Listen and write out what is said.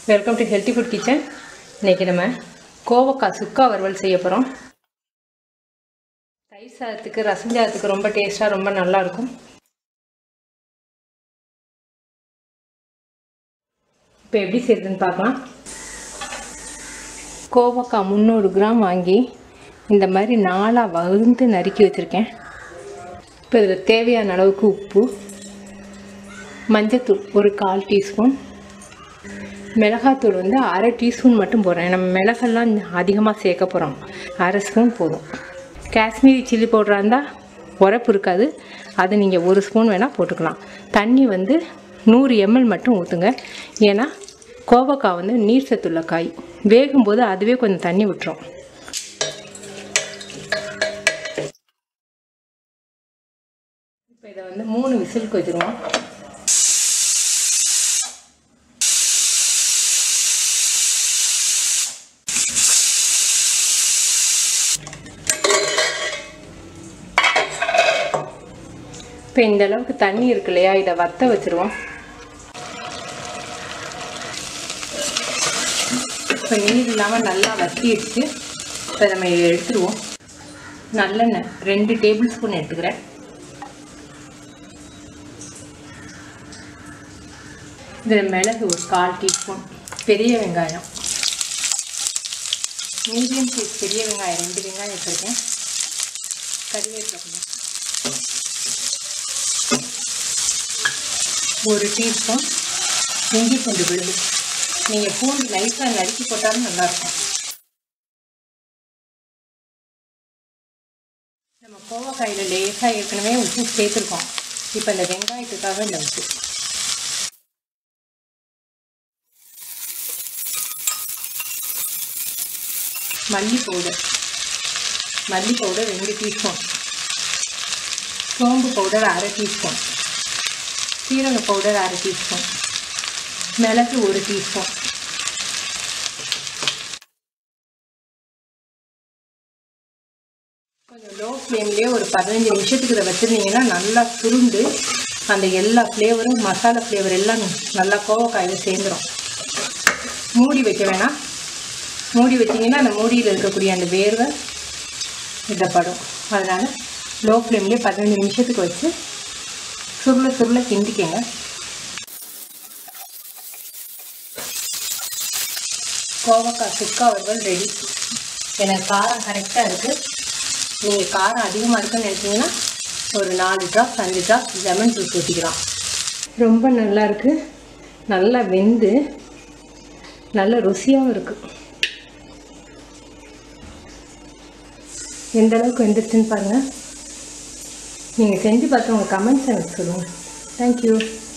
Welcome to healthy food kitchen. இன்றைக்கி நம்ம கோவக்காய் சுக்கா வறுவல் செய்ய போகிறோம். தயிர் சாதத்துக்கு ரசம் சாதத்துக்கு ரொம்ப டேஸ்ட்டாக ரொம்ப நல்லாயிருக்கும். இப்போ எப்படி செய்யுதுன்னு பார்க்கலாம். கோவக்காய் 300 கிராம் வாங்கி இந்த மாதிரி 4ஆக வகுந்து நறுக்கி வச்சுருக்கேன். இப்போ இதில் தேவையான அளவுக்கு உப்பு, மஞ்சத்தூள் ஒரு 1/4 டீஸ்பூன், மிளகாத்தூள் வந்து 1/2 டீஸ்பூன் மட்டும் போடுறேன். நம்ம மிளகெல்லாம் அதிகமாக சேர்க்க போகிறோம், 1/2 ஸ்பூன் போதும். காஷ்மீரி சில்லி பவுடராக இருந்தால் உரப்பு இருக்காது, அது நீங்கள் 1 ஸ்பூன் வேணால் போட்டுக்கலாம். தண்ணி வந்து 100 ml மட்டும் ஊற்றுங்க. ஏன்னா கோவக்காய் வந்து நீர் சத்துள்ள காய், வேகும்போது அதுவே கொஞ்சம் தண்ணி விட்டுரும். இப்போ இதை வந்து 3 விசிலுக்கு வச்சுருவோம். இப்போ இந்த அளவுக்கு தண்ணி இருக்கு இல்லையா, இதை வற்ற வச்சுருவோம். இப்போ நீர் இல்லாமல் நல்லா வற்றிடுச்சு. இப்போ நம்ம எடுத்துருவோம். நல்லெண்ணெய் 2 டேபிள் ஸ்பூன் எடுத்துக்கிறேன். இதில் மிளகு ஒரு 1/4 டீஸ்பூன், பெரிய வெங்காயம் மீடியம் சைஸ் பெரிய வெங்காயம் 2 வெங்காயம் எடுத்துருக்கேன். கறிவேப்பிலை கொஞ்சம், 1 டீஸ்பூன் இஞ்சி பூண்டு விழுது. நீங்கள் பூண்டு நைஸாக நறுக்கி போட்டாலும் நல்லாயிருக்கும். நம்ம கோவக்காயில் லேசாக ஏற்கனவே உப்பு சேர்த்துருக்கோம். இப்போ இந்த வெங்காயத்துக்காக இந்த உப்பு. மல்லி பவுடர் 2 டீஸ்பூன், சோம்பு பவுடர் 1/2 டீஸ்பூன், சீரக பவுடர் 1/2 டீஸ்பூன், மிளகு 1 டீஸ்பூன். கொஞ்சம் லோ ஃப்ளேம்லேயே ஒரு 15 நிமிஷத்துக்கு இதை வச்சுருந்தீங்கன்னா நல்லா சுருண்டு அந்த எல்லா ஃப்ளேவரும், மசாலா ஃப்ளேவர் எல்லாம் நல்லா கோவக்காயில் சேர்ந்துடும். மூடி வைக்க வேணாம். மூடி வச்சிங்கன்னா அந்த மூடியில் இருக்கக்கூடிய அந்த வேர்வை இதில் படும். அதனால் லோ ஃப்ளேம்லேயே 15 நிமிஷத்துக்கு வச்சு சுருள கிண்டிக்கங்க. கோவக்காய் சுக்கா வறுவல் ரெடி. எனக்கு காரம் கரெக்டாக இருக்குது. நீங்கள் காரம் அதிகமாக இருக்குன்னு நினச்சிங்கன்னா ஒரு 4 ட்ராப்ஸ் 5 ட்ராப்ஸ் லெமன் ஜூஸ் ஊற்றிக்கலாம். ரொம்ப நல்லா இருக்குது. நல்லா வெந்து நல்ல ருசியாகவும் இருக்குது. எந்த அளவுக்கு வெந்துருச்சுன்னு பாருங்கள். நீங்கள் செஞ்சு பார்த்து உங்கள் கமெண்ட்ஸ் எனக்கு சொல்லுங்கள். தேங்க்யூ.